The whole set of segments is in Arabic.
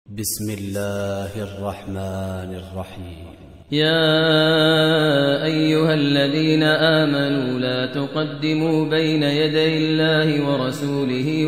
بسم الله الرحمن الرحيم. يا أيها الذين آمنوا لا تقدموا بين يدي الله ورسوله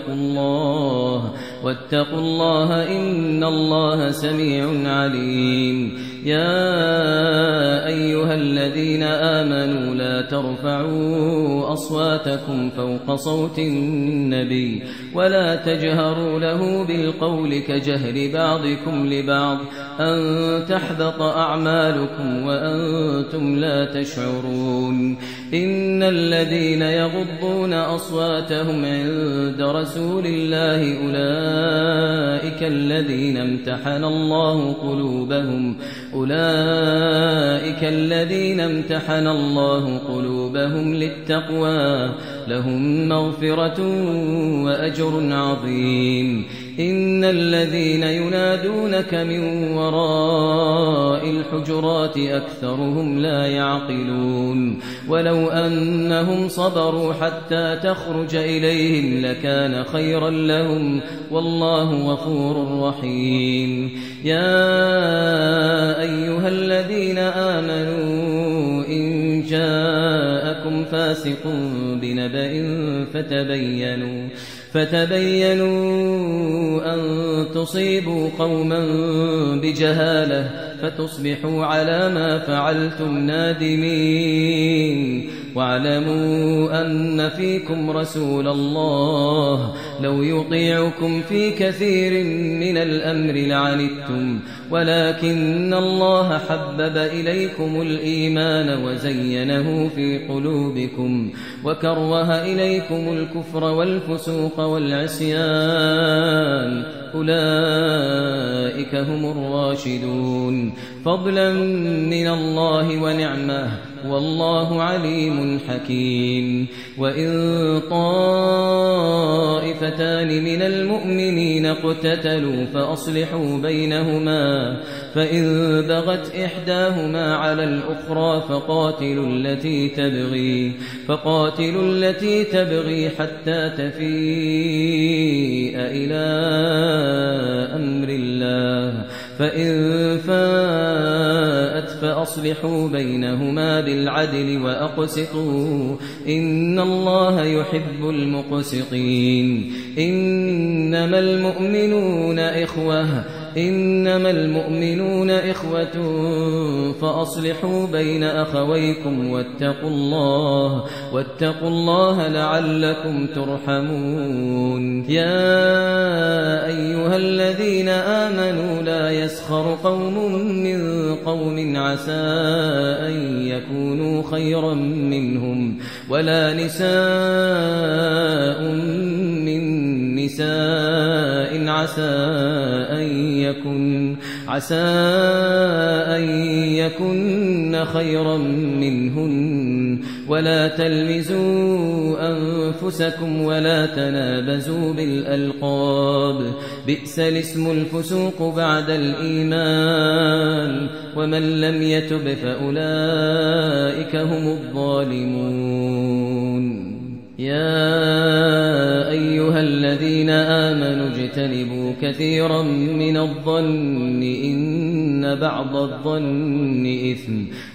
واتقوا الله إن الله سميع عليم. يا أيها الذين آمنوا لا ترفعوا أصواتكم فوق صوت النبي ولا تجهروا له بالقول كجهر بعضكم لبعض أن تحبط أعمالكم وأنتم لا تشعرون. إن الذين يغضون أصواتهم عند رسول الله أولئك الذين امتحن الله قلوبهم للتقوى لهم مغفرة وأجر عظيم. إن الذين ينادونك من وراء الحجرات أكثرهم لا يعقلون. ولو أنهم صبروا حتى تخرج إليهم لكان خيرا لهم والله غفور رحيم. يا أيها الذين آمنوا إن جاءكم فاسق بنبأ فتبينوا أن تصيبوا قوما بجهالة فتصبحوا على ما فعلتم نادمين. واعلموا أن فيكم رسول الله لو يطيعكم في كثير من الأمر لعنتم ولكن الله حبب إليكم الإيمان وزينه في قلوبكم وكره إليكم الكفر والفسوق والعصيان أولئك هم الراشدون فضلا من الله ونعمه والله عليم حكيم. وإن طائفتان من المؤمنين اقتتلوا فأصلحوا بينهما فإن بغت إحداهما على الأخرى فقاتلوا التي تبغي حتى تفيء إلى أمر الله فإن فاءت فأصلحوا بينهما بالعدل وأقسطوا إن الله يحب المقسطين. إنما المؤمنون إخوة فأصلحوا بين أخويكم واتقوا الله لعلكم ترحمون. يا أيها الذين آمنوا لا يسخر قوم من قوم عسى أن يكونوا خيرا منهم ولا نساء من نساء عسى أن يكن خيرا منهن ولا تلمزوا أنفسكم ولا تنابزوا بالألقاب بئس الاسم الفسوق بعد الإيمان ومن لم يتب فأولئك هم الظالمون. يا أيها الذين آمنوا اجتنبوا كثيرا من الظن إن بعض الظن إثم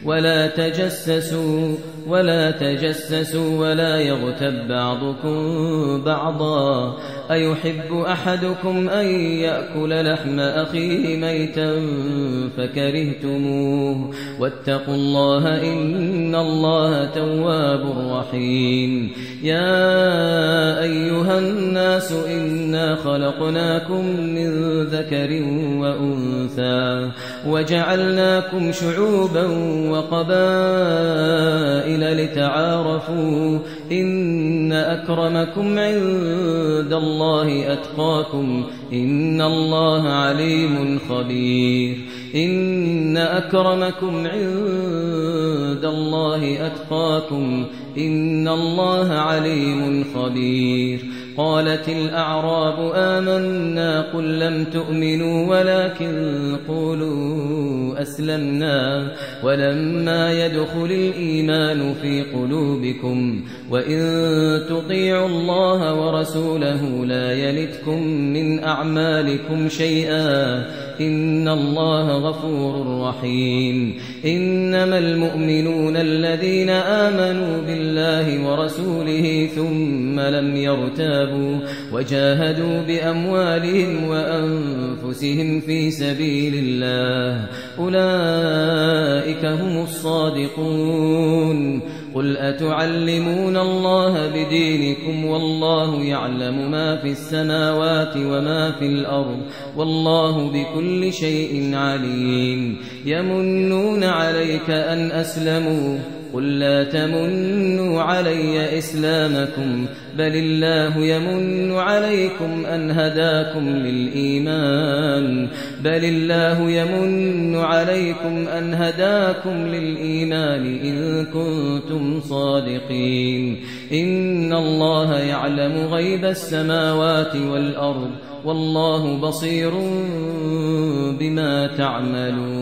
ولا تجسسوا ولا يغتب بعضكم بعضا أيحب أحدكم أن يأكل لحم أخيه ميتا فكرهتموه واتقوا الله إن الله تواب رحيم. يا أيها الناس إنا خلقناكم من ذكر وأنثى وجعلناكم شعوبا وقبائل لتعارفوا إن أكرمكم عند الله أتقاكم إن الله عليم خبير. إن أكرمكم عند الله أتقاكم إن الله عليم خبير. قالت الأعراب آمنا قل لم تؤمنوا ولكن قولوا أسلمنا ولما يدخل الإيمان في قلوبكم وإن تطيعوا الله ورسوله لا يلتكم من أعمالكم شيئا إن الله غفور رحيم إنما المؤمنون الذين آمنوا بالله ورسوله ثم لم يرتابوا وجاهدوا بأموالهم وأنفسهم في سبيل الله أولئك هم الصادقون قل أتعلمون الله بدينكم والله يعلم ما في السماوات وما في الأرض والله بكل شيء عليم يمنون عليك أن أسلموا قل لا تمنوا علي إسلامكم بل الله يمن عليكم أن هداكم للإيمان إن كنتم صادقين إن الله يعلم غيب السماوات والأرض والله بصير بما تعملون